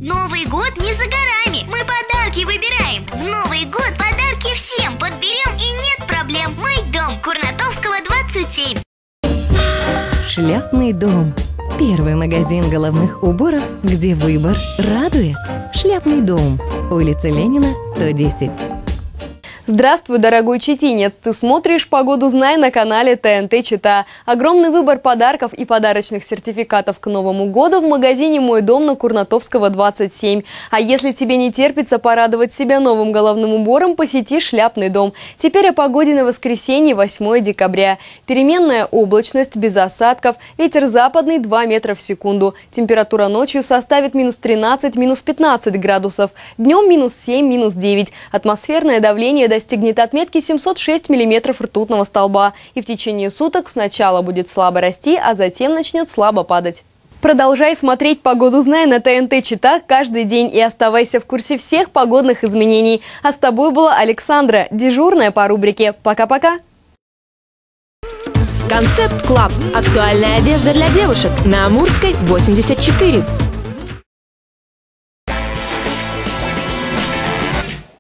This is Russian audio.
Новый год не за горами, мы подарки выбираем. В Новый год подарки всем подберем и нет проблем. Мой дом, Курнатовского, 27. Шляпный дом. Первый магазин головных уборов, где выбор радует. Шляпный дом. Улица Ленина, 110. Здравствуй, дорогой читинец! Ты смотришь «Погоду знай» на канале ТНТ Чита. Огромный выбор подарков и подарочных сертификатов к Новому году в магазине «Мой дом» на Курнатовского, 27. А если тебе не терпится порадовать себя новым головным убором, посети «Шляпный дом». Теперь о погоде на воскресенье, 8 декабря. Переменная облачность, без осадков, ветер западный 2 метра в секунду. Температура ночью составит минус 13, минус 15 градусов. Днем минус 7, минус 9. Атмосферное давление достигнет отметки 706 миллиметров ртутного столба. И в течение суток сначала будет слабо расти, а затем начнет слабо падать. Продолжай смотреть «Погоду знай» на ТНТ Чита каждый день и оставайся в курсе всех погодных изменений. А с тобой была Александра, дежурная по рубрике. Пока-пока! Концепт Клаб. Актуальная одежда для девушек на Амурской, 84.